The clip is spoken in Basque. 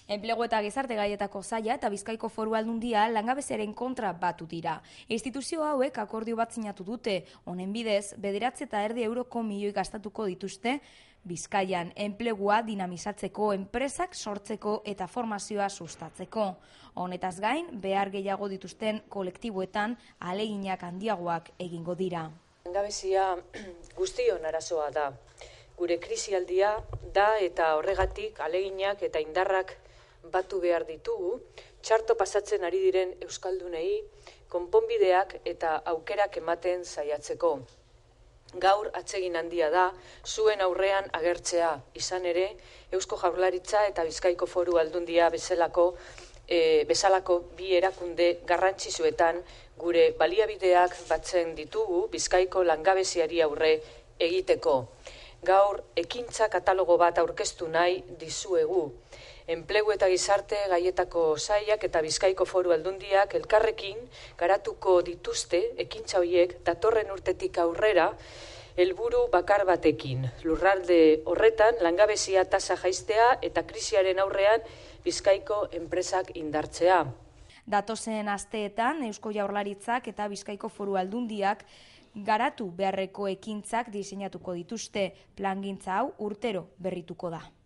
Enplegu eta gizarte gaietako saila eta Bizkaiko Foru Aldundia langabeziaren kontra batu dira. Instituzio hauek akordio bat sinatu dute, honen bidez, 9,5 euroko milioi gastatuko dituzte Bizkaian enplegua dinamizatzeko, enpresak sortzeko eta formazioa sustatzeko. Honetaz gain, behar gehiago dituzten kolektiboetan ahaleginak handiagoak egingo dira. Langabezia guztion arazoa da. Gure krisialdia da eta horregatik ahaleginak eta indarrak batu behar ditugu, txarto pasatzen ari diren euskaldunei konponbideak eta aukerak ematen saiatzeko. Gaur atsegin handia da, zuen aurrean agertzea, izan ere, Eusko Jaurlaritza eta Bizkaiko Foru Aldundia bezalako bi erakunde garrantzitsuetan gure baliabideak batzen ditugu Bizkaiko langabeziari aurre egiteko. Gaur ekintza katalogo bat aurkeztu nahi dizuegu. Enplegu eta gizarte gaietako sailak eta Bizkaiko Foru Aldundiak elkarrekin garatuko dituzte ekintza horiek datorren urtetik aurrera helburu bakar batekin. Lurralde horretan langabezia tasa jaistea eta krisiaren aurrean Bizkaiko enpresak indartzea. Datozen asteetan Eusko Jaurlaritzak eta Bizkaiko Foru Aldundiak garatu beharreko ekintzak diseinatuko dituzte. Plangintza hau urtero berrituko da.